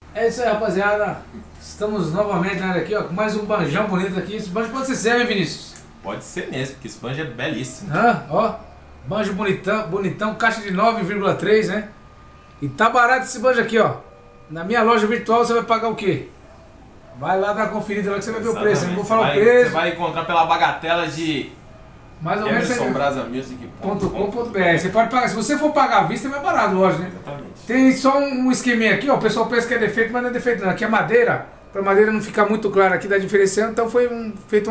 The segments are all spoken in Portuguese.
É isso aí, rapaziada. Estamos novamente na área aqui, ó, com mais um banjão bonito aqui. Esse banjo pode ser seu, hein, Vinícius? Pode ser mesmo, porque esse banjo é belíssimo. Ó, banjo bonitão, caixa de 9,3, né? E tá barato esse banjo aqui, ó. Na minha loja virtual você vai pagar o quê? Vai lá dar uma conferida lá que você vai ver o preço. Eu não vou falar o preço. Você vai encontrar pela bagatela de mais ou menos emersonbrasamusic.com.br. Você pode pagar, se você for pagar à vista é mais barato, lógico, né? Exatamente. Tem só um esqueminha aqui, ó. O pessoal pensa que é defeito, mas não é defeito não. Aqui é madeira, pra madeira não ficar muito clara aqui da diferenciando, então foi feito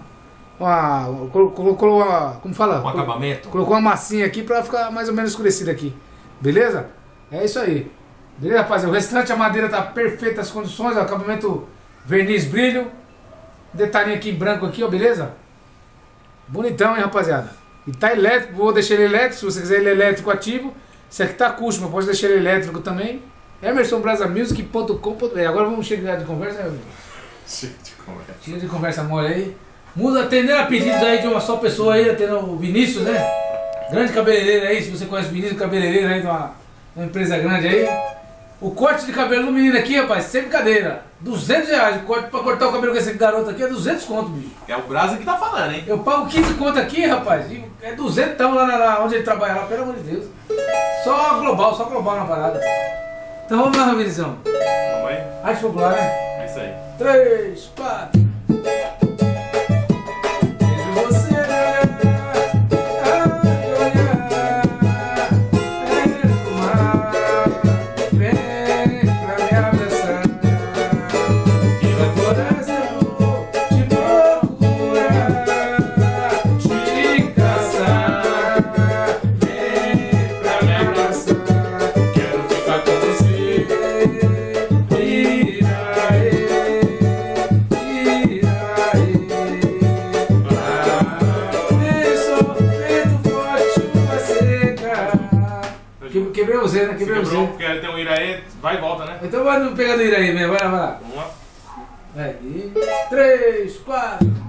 colocou uma, como fala? Um acabamento. Colocou uma massinha aqui pra ficar mais ou menos escurecida aqui. Beleza? É isso aí. Beleza, rapaziada? O restante a madeira tá perfeita as condições, ó, acabamento verniz brilho. Detalhinho aqui em branco aqui, ó, beleza? Bonitão, hein, rapaziada? E tá elétrico, vou deixar ele elétrico, se você quiser ele elétrico ativo. Esse aqui tá acústico, mas pode deixar ele elétrico também. emersonbrasamusic.com.br. Agora vamos chegar de conversa, né? Chega de conversa. Chega de conversa mole aí. Muda atendendo a pedidos aí de uma só pessoa aí, atendendo o Vinícius, né? Grande cabeleireiro aí, se você conhece o Vinícius, cabeleireiro aí de uma empresa grande aí. O corte de cabelo do menino aqui, rapaz, sem brincadeira. R$200. O corte pra cortar o cabelo com esse garoto aqui é 200 conto, bicho. É o Brasa que tá falando, hein? Eu pago 15 conto aqui, rapaz. E é 200 lá onde ele trabalha lá, pelo amor de Deus. Só global na parada. Então vamos lá, Vinícius. Vamos aí? Arte popular, né? É isso aí. 3, 4. Quebrei você, né? Quebrei você. Porque tem um Iraê, vai e volta, né? Então vai no pegar do Iraí mesmo, vai lá. Vamos lá. Vai. 3, 4.